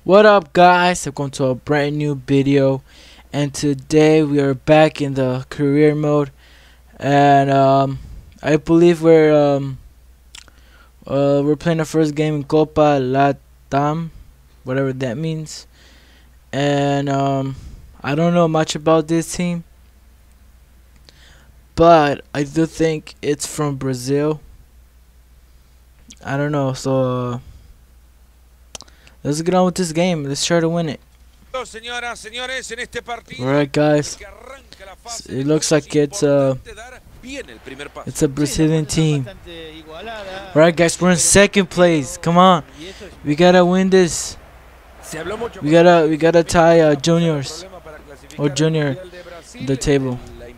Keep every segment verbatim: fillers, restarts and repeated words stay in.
What up, guys? Welcome to a brand new video, and today we are back in the career mode, and um, I believe we're um, uh, we're playing the first game in Copa Latam, whatever that means, and um, I don't know much about this team, but I do think it's from Brazil. I don't know, so. Uh, Let's get on with this game. Let's try to win it. Alright, guys. It looks like it's a it's a Brazilian team. Alright, guys, we're in second place. Come on, we gotta win this. We gotta we gotta tie uh, juniors or junior the table.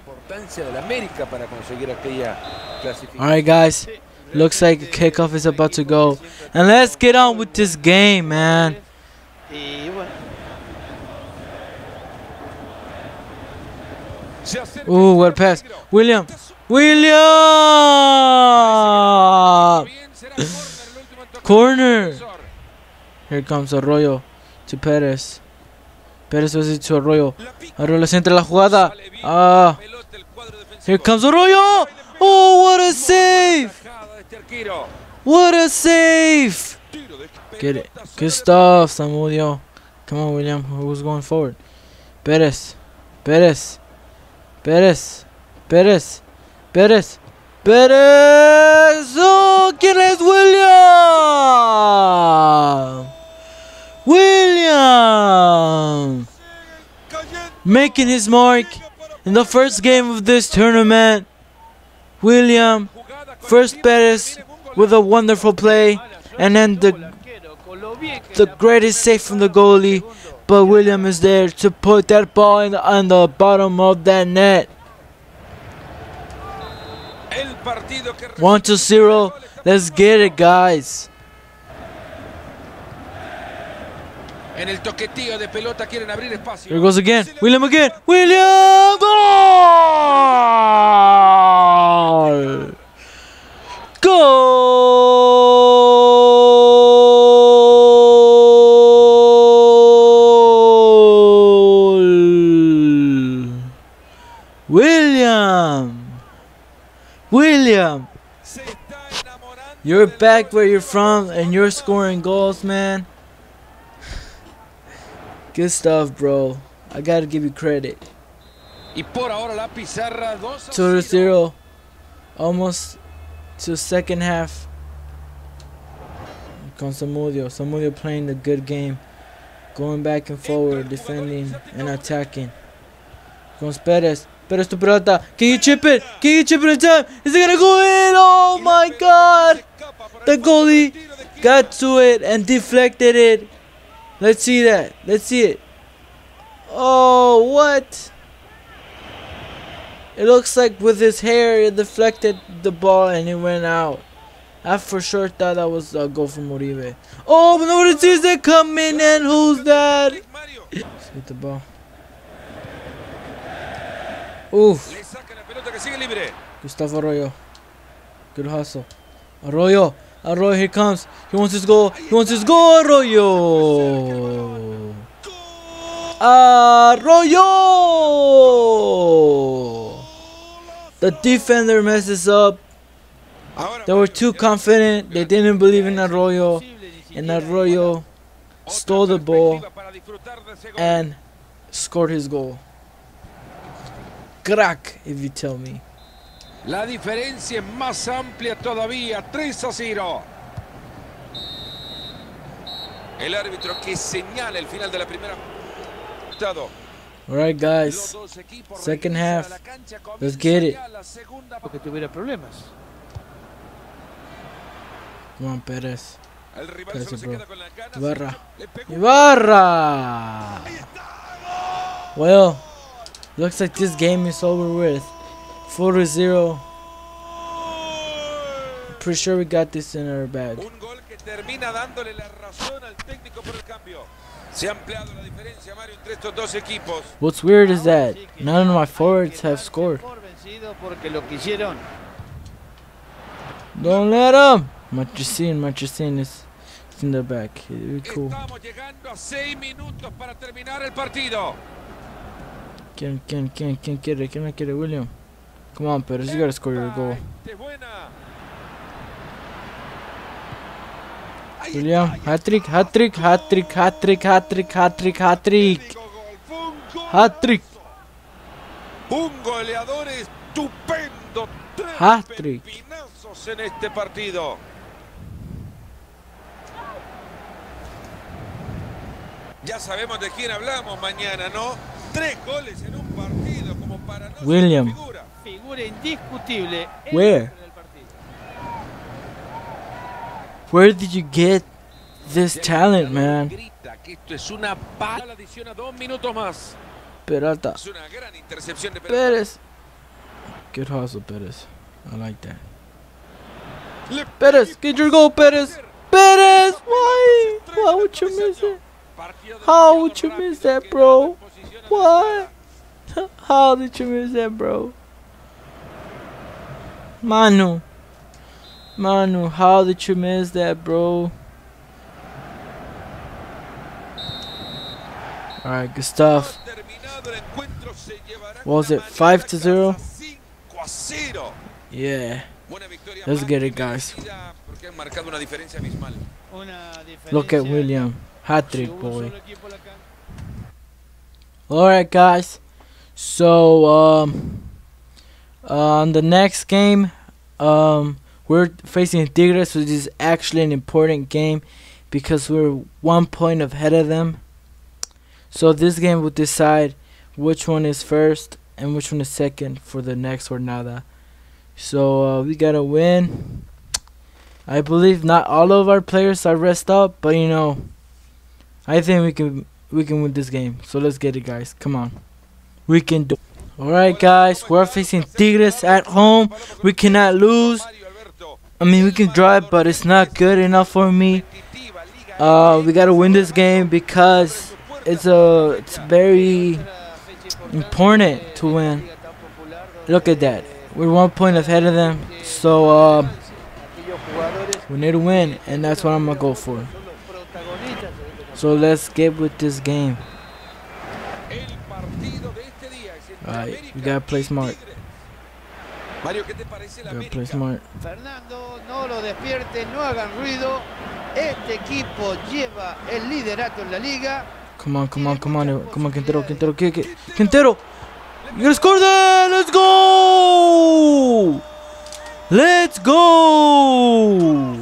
Alright, guys. Looks like kickoff is about to go. And let's get on with this game, man. Ooh, what a pass. William. William! Corner. Here comes Arroyo to Perez. Perez was it to Arroyo. Arroyo centra la jugada. Ah. Here comes Arroyo. Oh, what a save. What a save! Get it. Good stuff, Samudio. Come on, William. Who's going forward? Perez. Perez. Perez. Perez. Perez. Perez. Oh, ¿quién es William? William. Making his mark in the first game of this tournament. William. First Perez with a wonderful play, and then the the greatest save from the goalie, but William is there to put that ball in the, on the bottom of that net. One to zero. Let's get it, guys. Here goes again. William again. William! Goal! Goal! William! William! You're back where you're from and you're scoring goals, man. Good stuff, bro. I gotta give you credit. two to zero. Almost to second half. Here comes Samudio. Samudio playing the good game. Going back and forward, defending and attacking. Here comes Perez. Perez to pelota. Can you chip it? Can you chip it in time? Is it gonna go in? Oh my god! The goalie got to it and deflected it. Let's see that. Let's see it. Oh, what? It looks like with his hair, it deflected the ball and it went out. I for sure thought that was a goal from Uribe. Oh, but nobody sees it coming, and who's that? Let's get the ball. Oof. Gustavo Arroyo. Good hustle. Arroyo. Arroyo, here comes. He wants his goal. He wants his goal, Arroyo. Arroyo. The defender messes up. They were too confident. They didn't believe in Arroyo. And Arroyo stole the ball and scored his goal. Crack, if you tell me. La diferencia es más amplia todavía, tres a cero. El árbitro que señala el final de la primera. Alright, guys. Second half. Let's get it. Porque tuviera problemas. Come on, Perez. Perez, bro. Ibarra. Ibarra! Well, looks like this game is over with. four to zero. Pretty sure we got this in our bag. What's weird is that none of my forwards have scored. Don't let them. Matricin, Matricin is in the back. It'd be cool. Estamos llegando a seis minutos para terminar el partido. ¿Quién, quién, quién, quién quiere? ¿Quién la quiere, William? Come on, Perez, you gotta score your goal. William, hat-trick, hat-trick, hat-trick, hat-trick, hat-trick, hat-trick, hat-trick. Hat-trick. Un goleador estupendo. Hat-trick. Pepinazos en este partido. Ya sabemos de quién hablamos mañana, ¿no? Tres goles en un partido como para no William. ser figura. Figura indiscutible. Where? Where did you get this talent, man? Grita que esto es una bala. Adiciona dos minutos más. Peralta. Es una gran intercepción de Perez. Good hustle, Perez. I like that. Perez, get your goal, Perez. Perez, why? Why would you miss it? How would you miss that, bro? What? How did you miss that, bro? Manu. Manu, how did you miss that, bro? Alright, good stuff. What was it? five to zero? Yeah. Let's get it, guys. Look at William. Hat-trick, boy. Alright, guys. So, um, uh, on the next game, um, we're facing Tigres, which is actually an important game because we're one point ahead of them. So this game will decide which one is first and which one is second for the next jornada. So uh, we gotta win. I believe not all of our players are rest up, but you know, I think we can we can win this game. So let's get it, guys. Come on, we can do. All right, guys, we're facing Tigres at home. We cannot lose. I mean, we can drive, but it's not good enough for me. Uh, we gotta win this game because it's a it's very important to win. Look at that. We're one point ahead of them, so uh, we need to win, and that's what I'm gonna go for. So let's get with this game. Alright, we gotta play smart. Gotta play smart. Fernando, no lo despierten, no hagan ruido. Este equipo lleva el liderato en la liga. Come on, come on, come on, come on, Quintero, Quintero, kick it. Quintero! You gotta score that! Let's go! Let's go!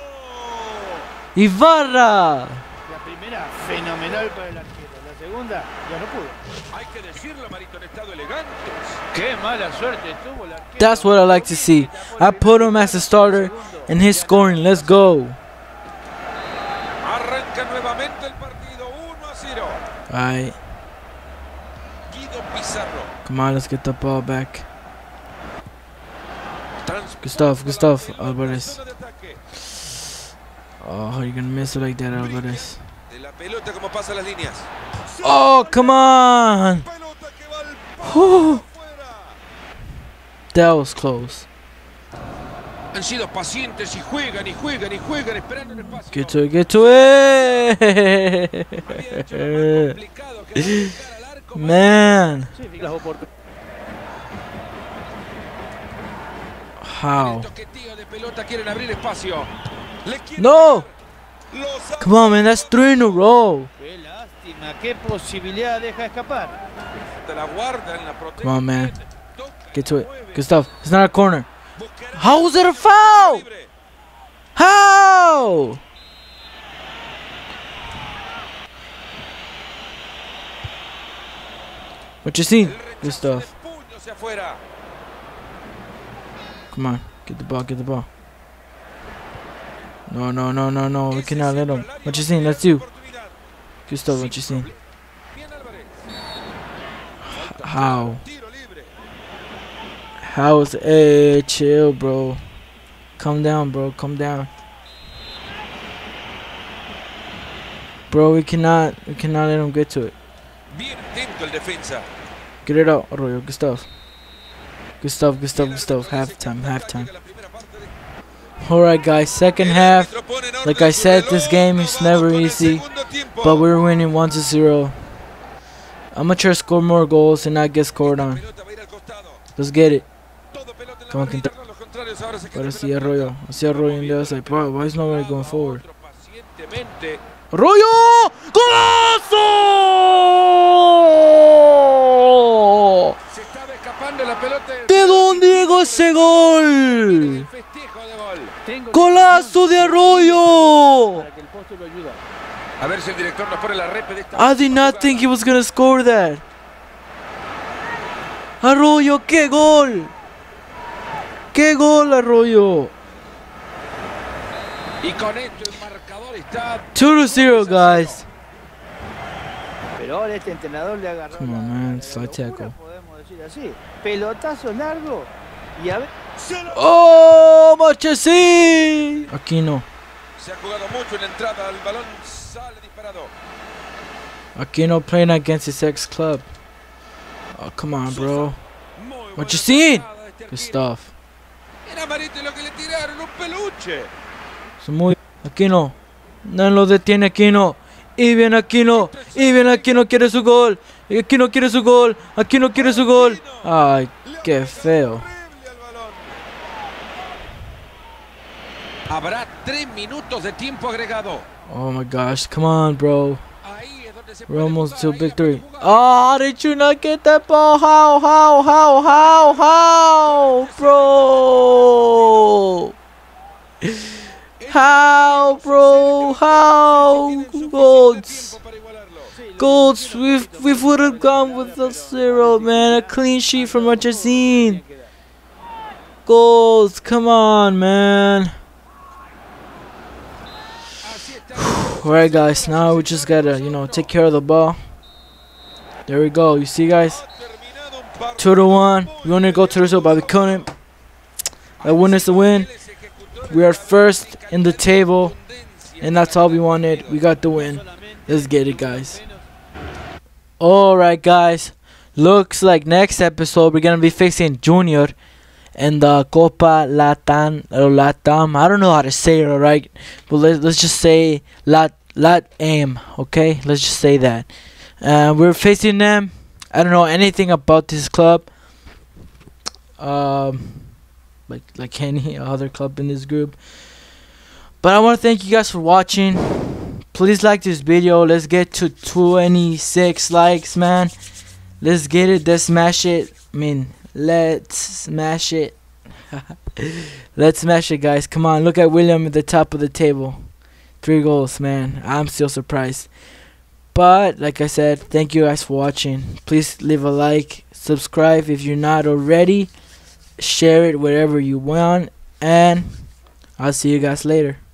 Ibarra! La primera, fenomenal para el arquero. La segunda, ya no pudo. Hay que decirlo, Marito, en estado elegante. Qué mala suerte tuvo el arquero. That's what I like to see. I put him as a starter and he's scoring. Let's go. Arranca nuevamente el partido uno a cero. Alright. Guido Pizarro. Come on, let's get the ball back. Good stuff, good stuff, Alvarez. Oh, how are you gonna miss it like that, Alvarez? De la pelota como pasa las líneas. Oh, come on! Whew. That was close. Han sido pacientes y juegan y juegan y juegan esperando el espacio. Get to it, get to it! Man! How? No! Come on, man, that's three in a row. Qué lástima, qué posibilidad deja escapar. Come on, man. Get to it. Good stuff. It's not a corner. How was it a foul? How? What you seen? Good stuff. Come on. Get the ball, get the ball. No, no, no, no, no. We cannot let him. What you seen? Let's do. Good stuff. What you seen? How? How is hey, chill, bro. Calm down, bro. Calm down. Bro, we cannot we cannot let him get to it. Get it out, Arroyo. Good stuff. Good stuff, good stuff, good stuff. Halftime, halftime. Alright guys, second half. Like I said, this game is never easy, but we're winning one to zero. I'm gonna try to score more goals and not get scored on. Let's get it. Come on, Ahora sí, Arroyo. Así Arroyo in the outside. Bro, why is nobody going forward? Arroyo! ¡Golazo! ¿De dónde llegó ese gol? ¡Golazo de Arroyo! A ver si el director nos pone la rep de esta. I did not think he was gonna score that. Arroyo, qué gol. ¡Qué gol, Arroyo! Y con esto el marcador está two to zero, guys. Pero ahora este entrenador le agarró. Come on, man. Slide tackle. Podemos decir así. Pelotazo largo y a ver. ¡Oh, Marchesín! Aquí no. Se ha jugado mucho en la entrada, el balón sale disparado. Aquí no playing against his ex club. Oh, come on, bro. Marchesín! Good stuff. Era Marito lo que le tiraron, un peluche. Muy Aquino, no lo detiene Aquino. Y bien Aquino, y bien Aquino quiere su gol. Y Aquino quiere su gol, Aquino quiere su gol. Ay, qué feo. Habrá tres minutos de tiempo agregado. Oh my gosh, come on, bro. We're almost to victory. Oh, did you not get that ball? How, how, how, how, how, bro? How, bro? How? Golds. Golds. We we would have gone with a zero, man. A clean sheet from Marchesín. Golds. Come on, man. Alright, guys. Now we just gotta, you know, take care of the ball. There we go. You see, guys. Two to one. We want to go to the result, but we couldn't. That win is the win. We are first in the table, and that's all we wanted. We got the win. Let's get it, guys. Alright, guys. Looks like next episode we're gonna be facing Junior in the Copa Latam or Latam. I don't know how to say it, alright, but let's let's just say Lat Latam. Okay, let's just say that. Uh, we're facing them. I don't know anything about this club. Um. Like like any other club in this group. But I want to thank you guys for watching. Please like this video. Let's get to twenty-six likes, man. Let's get it. Let's smash it. I mean, let's smash it. Let's smash it, guys. Come on, look at William at the top of the table. Three goals, man. I'm still surprised. But like I said, thank you guys for watching. Please leave a like, subscribe if you're not already. Share it wherever you want, and I'll see you guys later.